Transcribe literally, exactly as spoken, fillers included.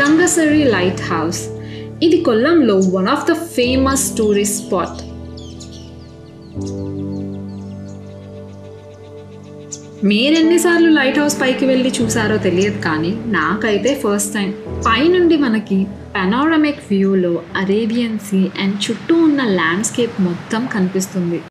Tangasseri Lighthouse. ఇది కొల్లంలో one of the famous tourist spot. మీరెన్నిసార్లు లైట్ హౌస్ పైకి వెళ్ళి చూసారో తెలియదు, కానీ నాకైతే ఫస్ట్ టైం. పైనుండి మనకి పెనోరమిక్ వ్యూలో అరేబియన్ సీ అండ్ చుట్టూ ఉన్న ల్యాండ్స్కేప్ మొత్తం కనిపిస్తుంది.